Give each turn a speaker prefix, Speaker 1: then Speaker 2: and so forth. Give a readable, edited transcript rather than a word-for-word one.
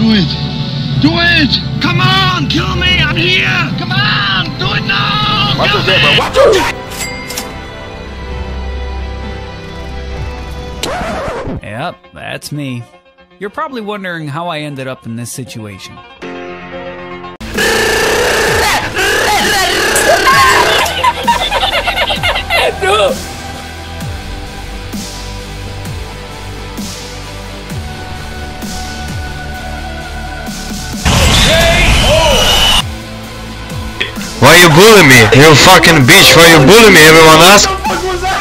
Speaker 1: Do it! Do it!
Speaker 2: Come on, kill me! I'm here! Come on! Do it now!
Speaker 3: Watch
Speaker 2: Kill
Speaker 3: your jet, bro.
Speaker 2: me!
Speaker 3: Watch your jet!
Speaker 4: Yep, that's me. You're probably wondering how I ended up in this situation.
Speaker 5: Why you bully me? You fucking bitch, why you bully me? Everyone ask?
Speaker 3: What the fuck was that?